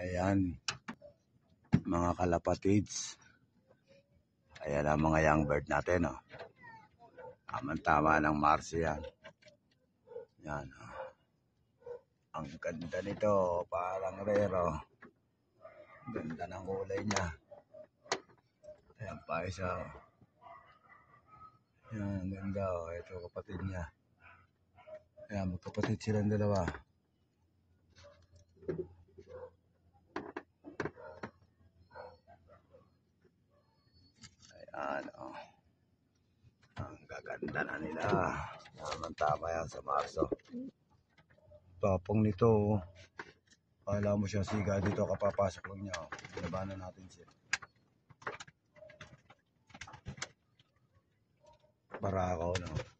Ayan, mga kalapatids. Ayan ang mga young bird natin, oh. Tama ng Marso yan. Yan, oh. Ang ganda nito, parang rero. Ganda ng kulay niya. Ayan pa isa. Yan, ang ganda, oh. Ito kapatid niya. Ayan, magkapatid silang dalawa. Ayan, oh. Ang gaganda na nila. Tama yan sa Marso. Tapong nito, oh. Kala mo siya siga dito, kapapasok lang niya. Binabanan natin siya. Barako, no?